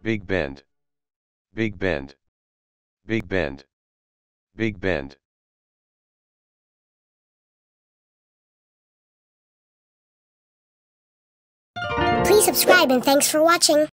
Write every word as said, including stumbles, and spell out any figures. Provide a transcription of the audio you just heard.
big bend, big bend, big bend, big bend. Please subscribe and thanks for watching.